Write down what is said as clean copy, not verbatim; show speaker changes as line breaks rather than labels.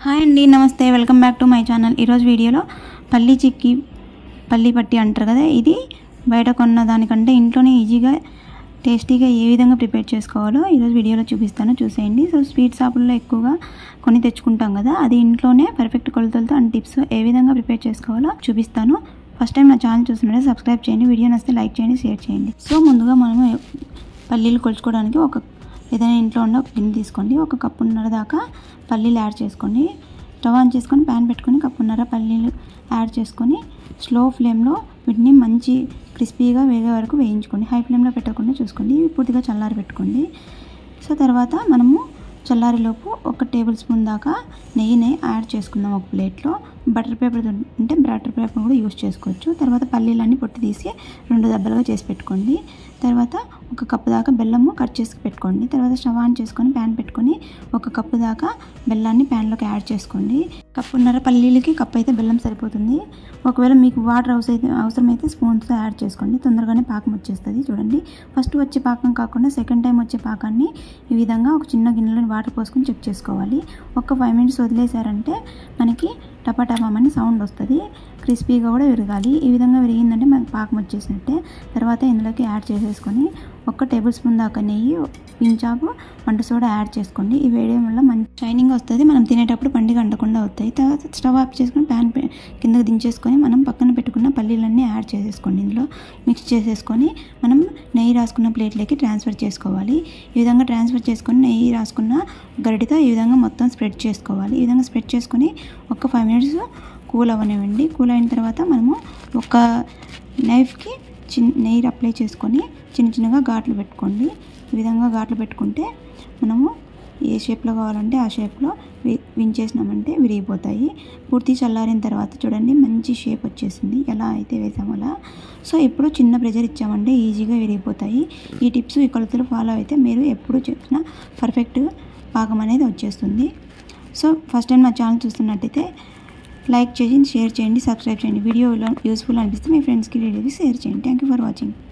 Hi అండి, నమస్తే, welcome back to my channel. ఈరోజు వీడియోలో పల్లీ చిక్కీ, పల్లీ పట్టి అంటారు కదా, ఇది బయట కొన్న దానికంటే ఇంట్లోనే ఈజీగా టేస్టీగా ఏ విధంగా ప్రిపేర్ చేసుకోవాలో ఈరోజు వీడియోలో చూపిస్తాను, చూసేయండి. సో స్వీట్ షాపుల్లో ఎక్కువగా కొని తెచ్చుకుంటాం కదా, అది ఇంట్లోనే పర్ఫెక్ట్ కొలతలతో అండ్ టిప్స్ ఏ విధంగా ప్రిపేర్ చేసుకోవాలో చూపిస్తాను. ఫస్ట్ టైం నా ఛానల్ చూస్తుంటే సబ్స్క్రైబ్ చేయండి, వీడియో నచ్చితే లైక్ చేయండి, షేర్ చేయండి. సో ముందుగా మనము పల్లీలు కొలుచుకోవడానికి ఏదైనా ఇంట్లో ఉన్న ఒక గిన్నె తీసుకోండి. ఒక కప్పున్నర దాకా పల్లీలు యాడ్ చేసుకోండి. స్టవ్ ఆన్ చేసుకొని ప్యాన్ పెట్టుకొని కప్పున్నర పల్లీలు యాడ్ చేసుకొని స్లో ఫ్లేమ్లో వీటిని మంచి క్రిస్పీగా వేగే వరకు వేయించుకోండి. హై ఫ్లేమ్లో పెట్టకుండా చూసుకోండి. పూర్తిగా చల్లారి పెట్టుకోండి. సో తర్వాత మనము చల్లారిలోపు 1 టేబుల్ స్పూన్ దాకా నెయ్యిని యాడ్ చేసుకుందాం. ఒక ప్లేట్లో బటర్ పేపర్ ఉంటే బటర్ పేపర్ కూడా యూస్ చేసుకోవచ్చు. తర్వాత పల్లీలన్నీ పొట్టు తీసి 2 దెబ్బలుగా చేసి పెట్టుకోండి. తర్వాత 1 కప్పు దాకా బెల్లము కట్ చేసి పెట్టుకోండి. తర్వాత స్టవ్ ఆన్ చేసుకొని ప్యాన్ పెట్టుకొని 1 కప్పు దాకా బెల్లాన్ని ప్యాన్లోకి యాడ్ చేసుకోండి. కప్పున్నర పల్లీలకి కప్పు అయితే బెల్లం సరిపోతుంది. ఒకవేళ మీకు వాటర్ అవసరమైతే స్పూన్స్తో యాడ్ చేసుకోండి, తొందరగానే పాకం వచ్చేస్తుంది. చూడండి, ఫస్ట్ వచ్చే పాకం కాకుండా సెకండ్ టైం వచ్చే పాకాన్ని ఈ విధంగా ఒక చిన్న గిన్నెలో వాటర్ పోసుకొని చెక్ చేసుకోవాలి. ఒక 5 మినిట్స్ వదిలేసారంటే మనకి టపాటపామని సౌండ్ వస్తుంది. క్రిస్పీగా కూడా విరగాలి. ఈ విధంగా విరిగిందంటే మనకి పాకం వచ్చేసినట్టే. తర్వాత ఇందులోకి యాడ్ చేసేసుకొని 1 టేబుల్ స్పూన్ దాకా నెయ్యి, పించాపు, వంట సోడా యాడ్ చేసుకోండి. ఇవి వేయడం వల్ల మంచి షైనింగ్ వస్తుంది. మనం తినేటప్పుడు పండుగ అంటకుండా అవుతాయి. తర్వాత స్టవ్ ఆఫ్ చేసుకొని ప్యాన్ కిందకి దించేసుకొని మనం పక్కన పెట్టుకున్న పల్లీలన్నీ యాడ్ చేసేసుకోండి. ఇందులో మిక్స్ చేసేసుకొని మనం నెయ్యి రాసుకున్న ప్లేట్లోకి ట్రాన్స్ఫర్ చేసుకోవాలి. ఈ విధంగా ట్రాన్స్ఫర్ చేసుకొని నెయ్యి రాసుకున్న గరిటెతో ఈ విధంగా మొత్తం స్ప్రెడ్ చేసుకోవాలి. ఈ విధంగా స్ప్రెడ్ చేసుకొని ఒక 5 మినిట్స్ కూల్ అవ్వనివ్వండి. కూల్ అయిన తర్వాత మనము ఒక నైఫ్కి నెయ్యి అప్లై చేసుకొని చిన్నగా ఘాట్లు పెట్టుకోండి. ఈ విధంగా ఘాట్లు పెట్టుకుంటే మనము ఏ షేప్లో కావాలంటే ఆ షేప్లో వించేసినామంటే విరిగిపోతాయి. పూర్తి చల్లారిన తర్వాత చూడండి మంచి షేప్ వచ్చేసింది, ఎలా అయితే వేసామో అలా. సో ఇప్పుడు చిన్న ప్రెజర్ ఇచ్చామంటే ఈజీగా విరిగిపోతాయి. ఈ టిప్స్, ఈ కొలతలు ఫాలో అయితే మీరు ఎప్పుడు చేసినా పర్ఫెక్ట్ పాకం అనేది వచ్చేస్తుంది. సో ఫస్ట్ టైం నా ఛానల్ చూస్తున్నట్టయితే లైక్ చేయండి, షేర్ చేయండి, సబ్స్క్రైబ్ చేయండి. వీడియో యూస్ఫుల్ అనిపిస్తే మీ ఫ్రెండ్స్కి, రిలేటివ్స్కి షేర్ చేయండి. Thank you for watching.